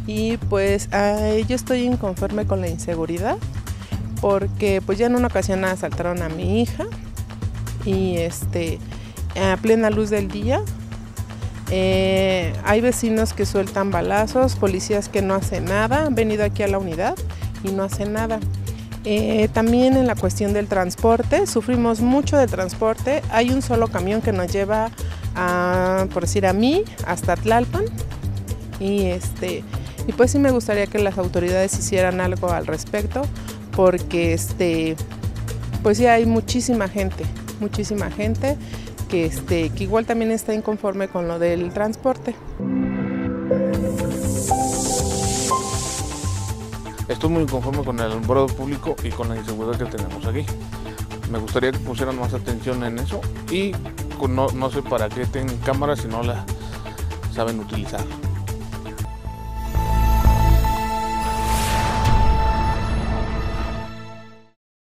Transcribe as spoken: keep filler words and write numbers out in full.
y pues eh, yo estoy inconforme con la inseguridad porque pues ya en una ocasión asaltaron a mi hija y este a plena luz del día. Eh, hay vecinos que sueltan balazos, policías que no hacen nada, han venido aquí a la unidad y no hacen nada. Eh, también en la cuestión del transporte, sufrimos mucho de transporte. Hay un solo camión que nos lleva, a, por decir a mí, hasta Tlalpan. Y, este, y pues sí me gustaría que las autoridades hicieran algo al respecto, porque este, pues sí hay muchísima gente, muchísima gente que, este, que igual también está inconforme con lo del transporte. Estoy muy inconforme con el alumbrado público y con la inseguridad que tenemos aquí. Me gustaría que pusieran más atención en eso y no, no sé para qué tienen cámaras si no las saben utilizar.